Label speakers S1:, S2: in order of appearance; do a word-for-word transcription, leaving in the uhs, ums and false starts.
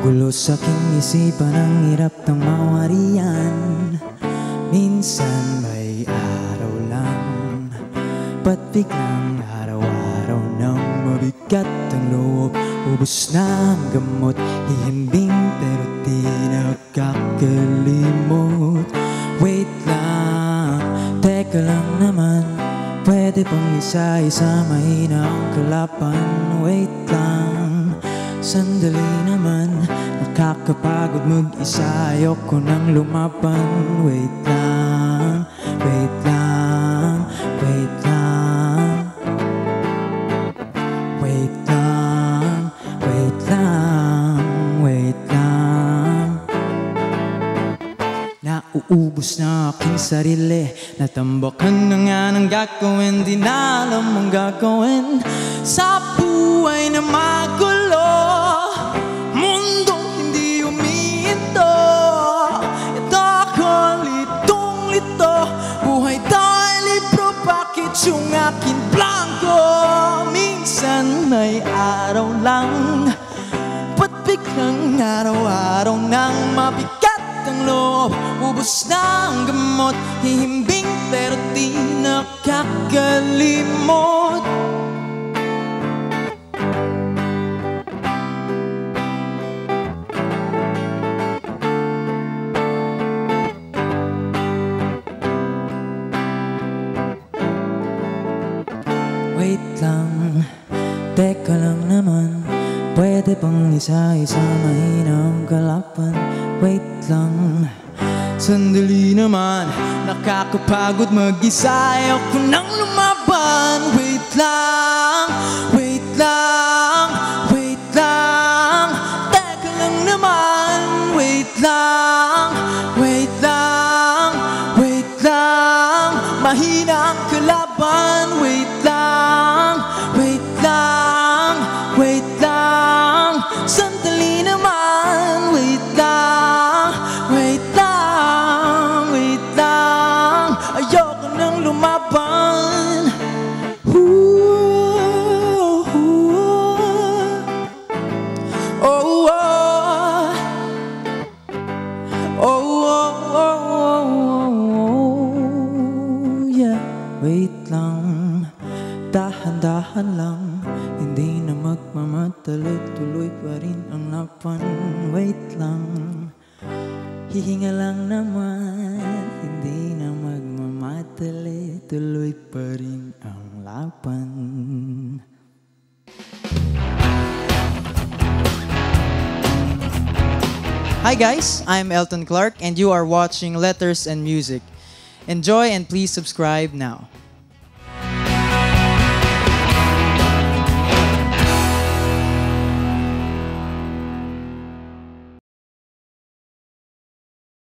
S1: Gulo sa aking isipan, ang hirap ng mawarian. Minsan may araw lang, ba't biglang araw-araw nang mabigat ang loob? Ubus na ang gamot, hihimbing pero di nakakalimot. Wait lang, teka lang naman, pwede pang isa-isa mahina ang kalaban. Wait lang, sandali naman, nakakapagod mag-isa, ayoko nang lumaban. Wait lang, wait lang, wait lang, wait lang, wait lang, wait lang. Nauubos na aking sarili, natambakan na nga ng gagawin, di na alam ang gagawin. Sa buhay na magulo, mundong hindi umiinto, ito ako litong-lito. Buhay tayo libro, bakit yung akin blanco? Minsan may araw lang, ba't biglang araw-araw nang mabigat ang loob? Ubus na ang gamot, hihimbing pero di nakakalimot. Wait lang, teka lang naman, pwede pang isa-isa mahina ang kalaban. Wait lang, sandali naman, nakakapagod mag-isa, ayoko nang lumaban. Wait lang, wait lang, wait lang, teka lang naman. Wait lang, wait lang, wait lang, mahina ang kalaban. Wait lang, wait lang, wait lang, sandali naman. Wait lang, wait lang, wait lang, ayoko nang lumaban. Ooh, ooh. Oh, oh. Oh, oh, oh, oh, oh, yeah. Wait lang, dahan-dahan lang, hindi na magmamadali, tuloy pa rin ang laban. Wait lang, hihinga lang naman, hindi na magmamadali, tuloy pa rin ang laban. Hi guys, I'm Elton Clark and you are watching Letters and Music. Enjoy and please subscribe now.